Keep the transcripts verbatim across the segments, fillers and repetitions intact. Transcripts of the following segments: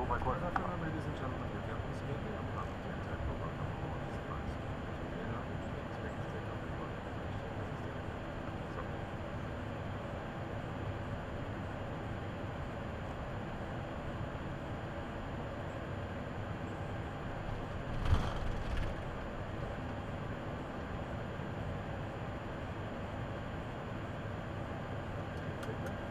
control by quarter. Good afternoon, ladies and gentlemen. Your captain speaking. I'm not the technical welcome aboard this device. You know, expect to take off the flight. So. Take that.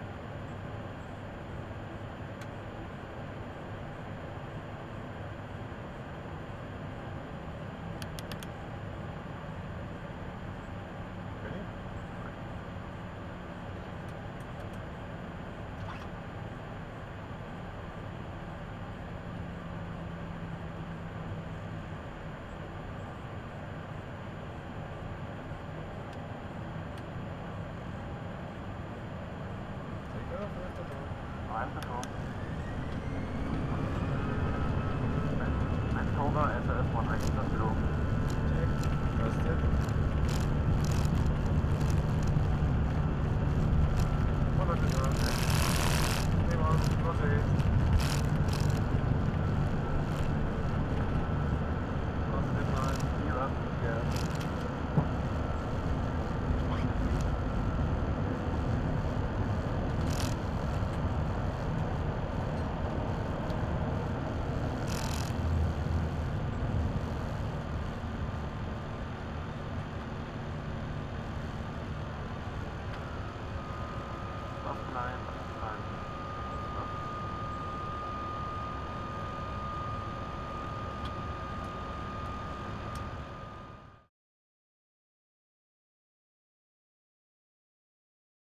I'm control.